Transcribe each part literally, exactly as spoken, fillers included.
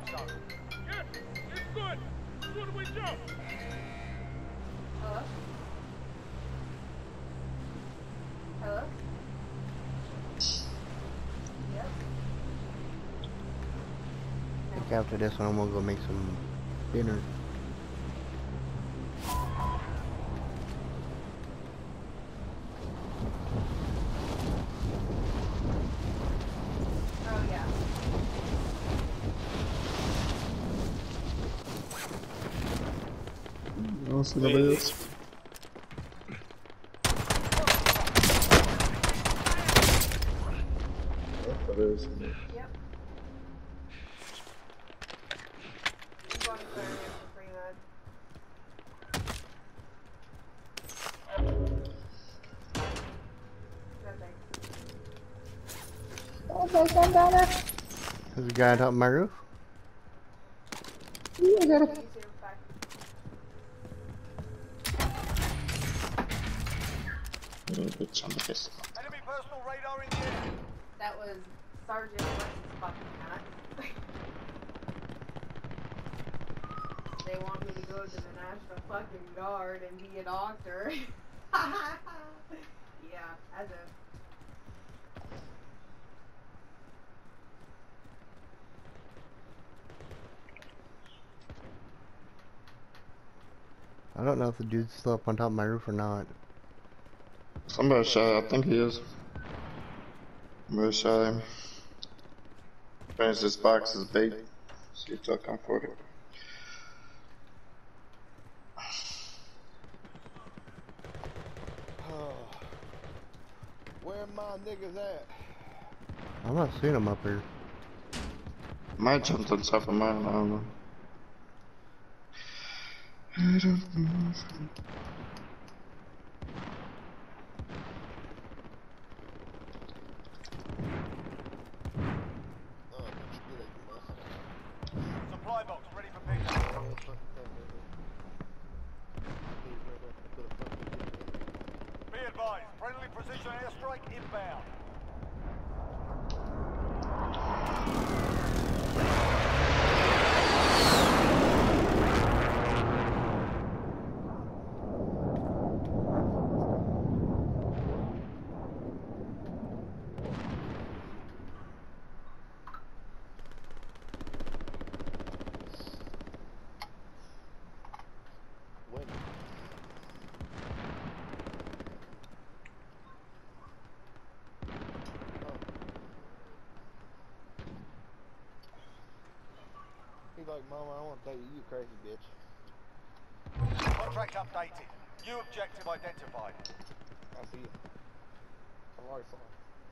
safe zone. Yes, it's good. Should we jump? Hello? Hello? Yep. I think after this one, I'm gonna go make some dinner. Oh, yeah. I don't see nobody else. Oh, there is. Yep. I'm going to clear here for free mode. No thanks. Oh, there's one down there. There's a guy on top of my roof. Ooh, I got You him. too. Bye. Bitch, I'm the pistol. Enemy personal radar in the air. That was Sergeant Weston's fucking hat. They want me to go to the National fucking Guard and be a doctor. Yeah, as if. I don't know if the dude's still up on top of my roof or not. Somebody shot. I think he is. Somebody shot him. Finish this box as bait. See if they'll come for it. Where my niggas at? I'm not seeing him up here. Might jumped on top of mine. I don't know. I don't know. Oh, don't you get it, you motherfucker. Supply box ready for pickup. Be advised, friendly precision airstrike inbound. When? He's like, Mama, I want to tell you, you crazy bitch. Contract updated. New objective identified. I see you. I'm already flying.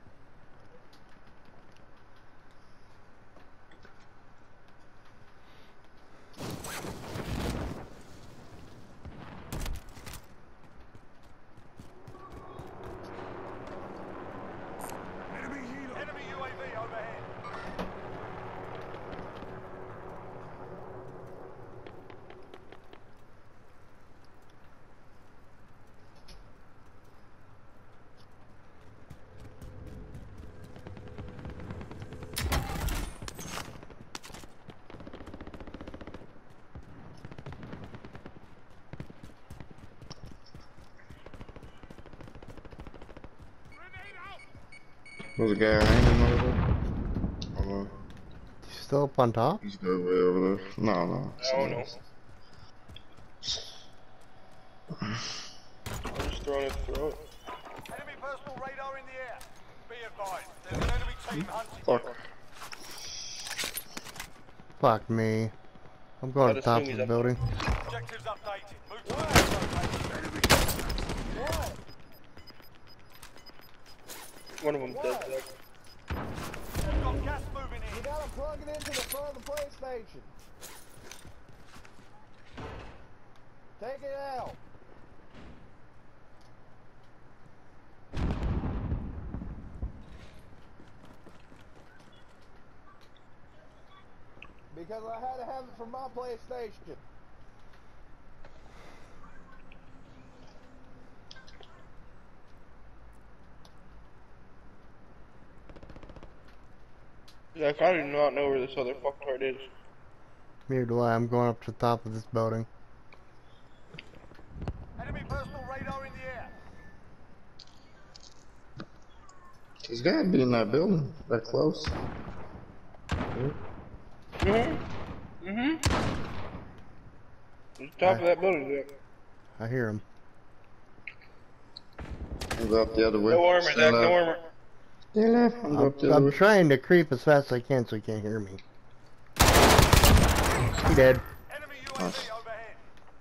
Enemy U A V overhead. There's a guy hanging over there. Oh no. He's still up on top? He's good way over there. No, no. I don't know. I'm just throwing it to throw it. Enemy personal radar in the air. Be advised, there's an enemy team hunting. Fuck. Fuck me. I'm going to I'd the top assume of he's the up building. Objectives updated. Move to the next location. What? One of them What? dead. Zach. We've got gas moving You in. gotta plug it into the front of the PlayStation. Take it out. Because I had to have it for my PlayStation. Zach, I do not know where this other fucktard is. Neither do I. I'm going up to the top of this building. Enemy personal radar in the air. He's gotta be in that building, that close. Mm-hmm. Mm-hmm. The top of that building, yeah. I hear him. I'll go up the other way. No armor, Stay Zach, left. no armor. Stay left. I'll go I'm, up the other I'm way. trying to creep as fast as I can so he can't hear me. He dead. Enemy U A V overhead.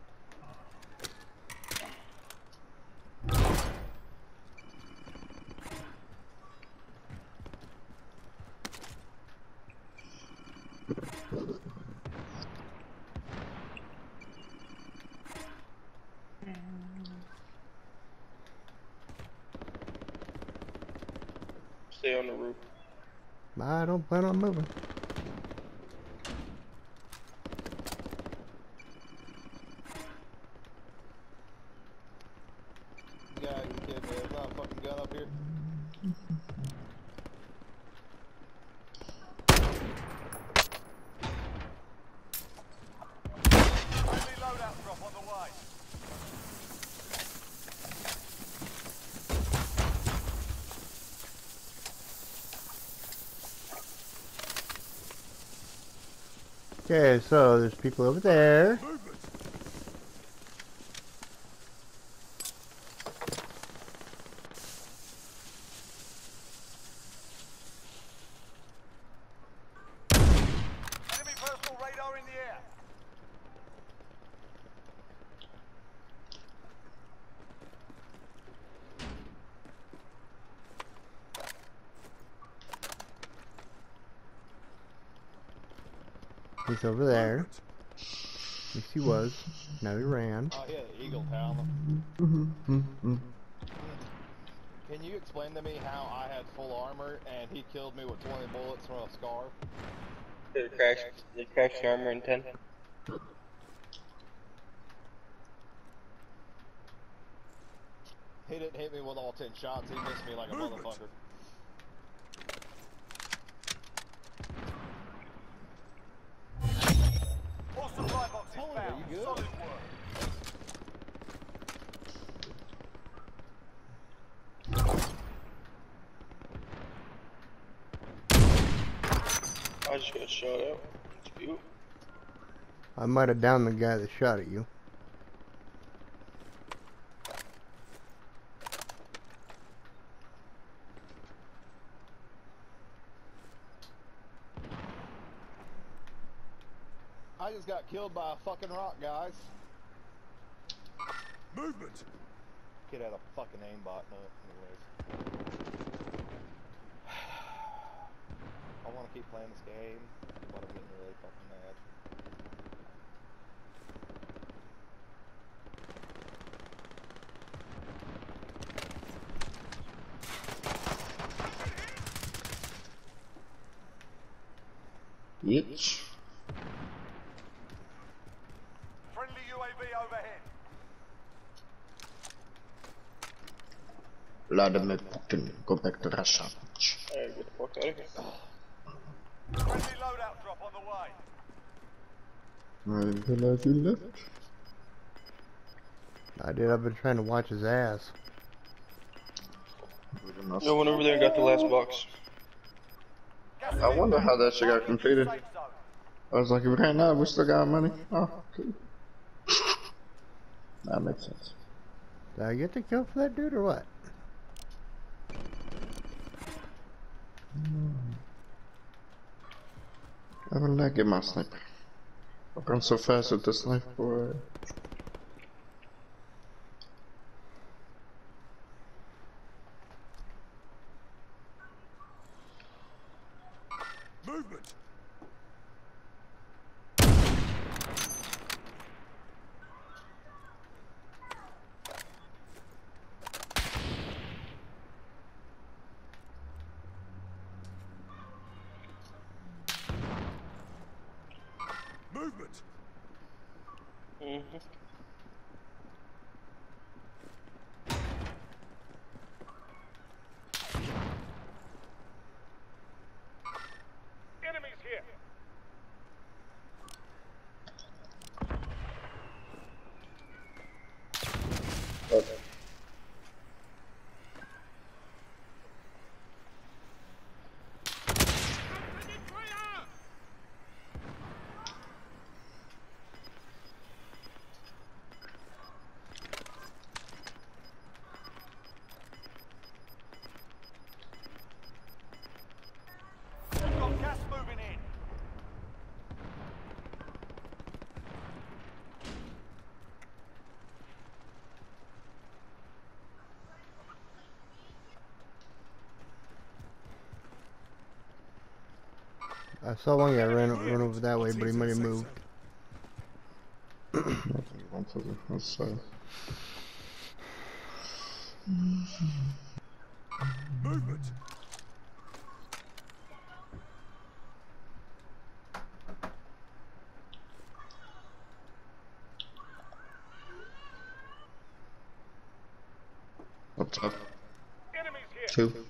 Stay on the roof. I don't plan on moving. Yeah, you kidding me? There's not a fucking gun up here. Friendly loadout drop on the way. Okay, so there's people over there. Enemy personal radar in the air. He's over there. Yes, he was. Now he ran. Oh, he had an eagle tower. Mm-hmm. Can you explain to me how I had full armor and he killed me with twenty bullets from a scar? Did it crash? Did it crash the armor in ten? He didn't hit me with all ten shots, he missed me like a motherfucker. All supply boxes Tony, are found. you good? Solid work. I just got shot out. It's beautiful. I might have downed the guy that shot at you. I just got killed by a fucking rock, guys. Movement. Kid had a fucking aimbot, no, anyways. I want to keep playing this game, but I'm getting really fucking mad. Bitch. Friendly U A V overhead. Vladimir Putin, go back to Russia. Bitch. Alright, get the fuck out of here. Friendly loadout drop on the way. Where the hell have you left? I did. I've been trying to watch his ass. No one over there got the last box. Gas I wonder inbound. how that shit got Marking completed. safe zone. I was like, if it ain't that, we still got money. Oh, cool. That makes sense. Did I get the kill for that dude or what? I will not get my sniper. I've gone so fast with the sniper, boy. Movement. Movement. Mm-hmm. Up. We've got gas moving in. I saw one guy run, run over that way, but he might have moved. One to the other side. Movement. Up top. Enemies here. Two.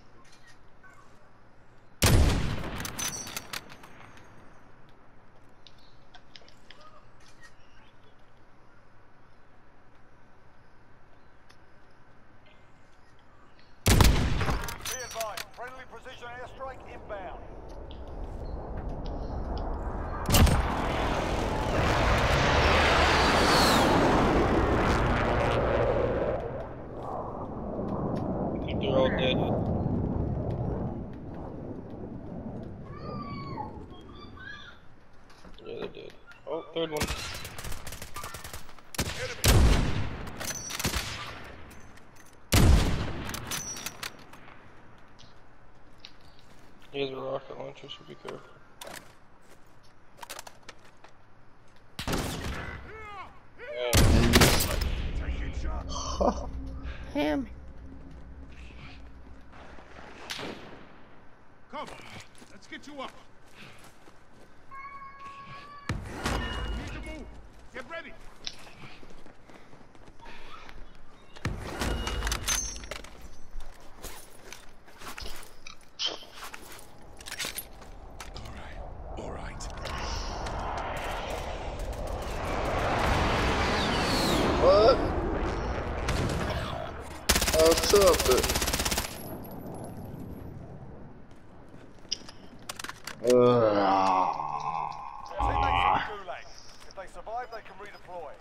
Be advised, friendly precision airstrike inbound. I think they're all dead. Yeah, they're dead. Oh, third one. He has a rocket launcher, so be careful. Ham. Come, let's get you up. You need to move. Get ready. All right. What? I was still up there. Teammates in the gulag. If they survive, they can redeploy.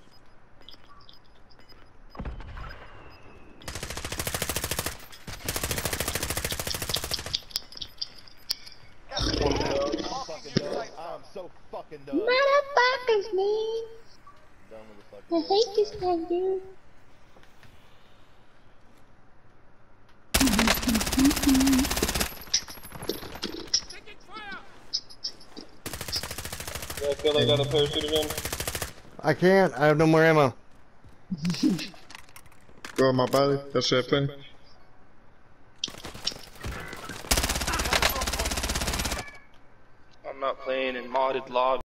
I'm fucking done. I'm so fucking done. Motherfuckers, man. Done with the I fucking hate this guy, dude. Yeah, I feel like I got a parachute again. I can't. I have no more ammo. Go on my body. That's your thing. I'm not playing in modded lobby.